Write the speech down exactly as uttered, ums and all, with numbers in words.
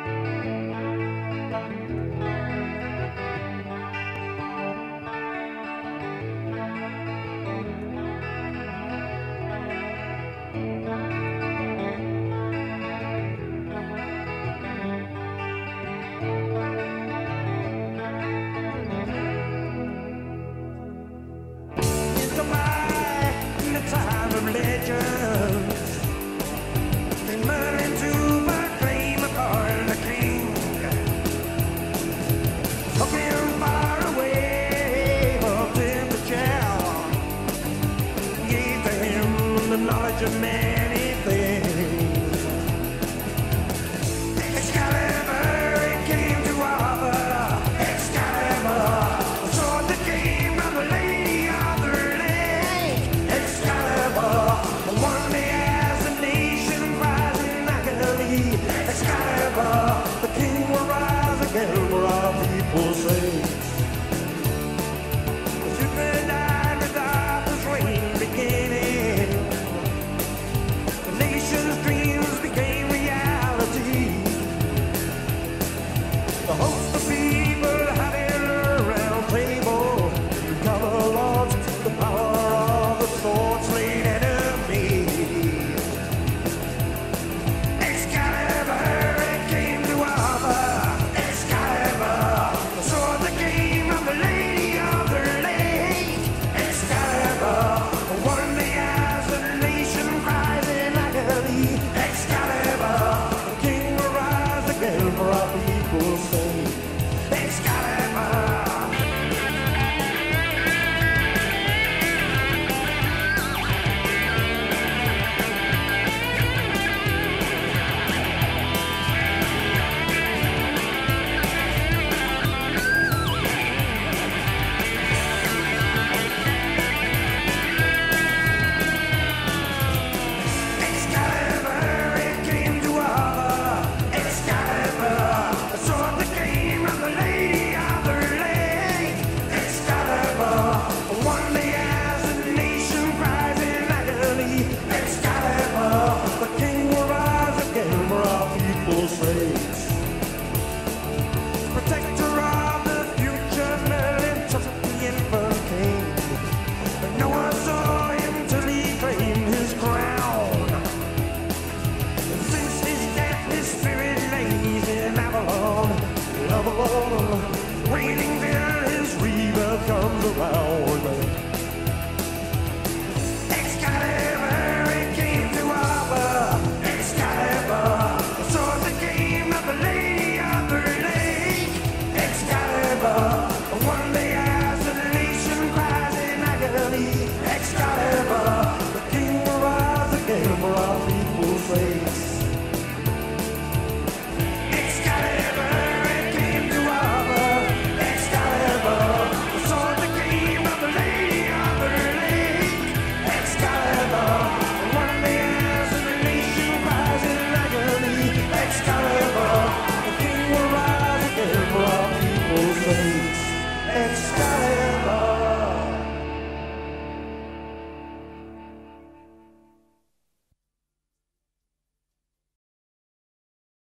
knowledge of many things. Excalibur, it came to offer. Excalibur, the sword that came from the Lady of the Lake. Excalibur, one day as a nation rising Achilles. Excalibur, the king will rise again for our people's sake. The super died without this reign beginning. Dreams became reality. The host of people having a round table to cover lords, the power of the sword slain enemy. Excalibur, it came to offer. Excalibur, the sword that came from the Lady of the Lake. Excalibur, one day as a nation cries in agony. Excalibur, the king will rise again for our people's sake. Excalibur. Excalibur, the king will rise again for our people's sake.